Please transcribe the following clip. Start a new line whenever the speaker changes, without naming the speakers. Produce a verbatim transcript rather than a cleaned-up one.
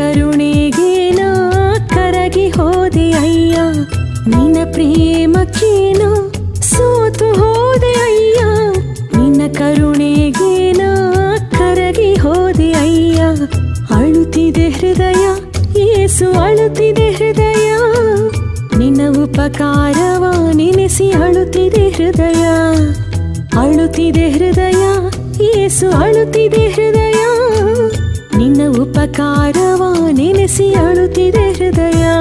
ಕರುಣೆಗೆ ನಾ ಕರಗಿ ಹೋದೆ ಅಯ್ಯ, ನಿನ್ನ ಪ್ರೇಮಕ್ಕೆ ನಾ ಸೋತು ಹೋದೆ ಅಯ್ಯ, ನಿನ್ನ ಕರುಣೆಗೆ ನಾ ಕರಗಿ ಹೋದೆ ಅಯ್ಯ. ಅಳುತ್ತಿದೆ ಹೃದಯ ಯೇಸು ಅಳುತ್ತಿದೆ ಹೃದಯ, ನಿನ್ನ ಉಪಕಾರವ ನೆನೆಸಿ ಅಳುತ್ತಿದೆ ಹೃದಯ. ಅಳುತ್ತಿದೆ ಹೃದಯ ಯೇಸು ಅಳುತ್ತಿದೆ ಹೃದಯ, ನಿನ್ನ ಉಪಕಾರವ ನೆನೆಸಿ ಅಳುತ್ತಿದೆ ಹೃದಯ.